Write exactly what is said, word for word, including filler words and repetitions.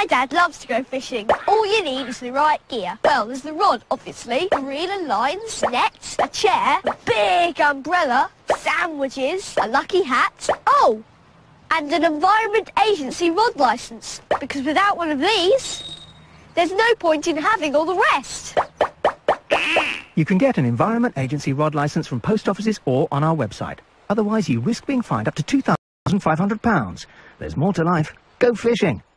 Dad loves to go fishing. All you need is the right gear. Well, there's the rod, obviously, the reel and lines, nets, a chair, a big umbrella, sandwiches, a lucky hat. Oh, and an Environment Agency rod licence. Because without one of these, there's no point in having all the rest. You can get an Environment Agency rod licence from post offices or on our website. Otherwise, you risk being fined up to two thousand five hundred pounds. There's more to life. Go fishing.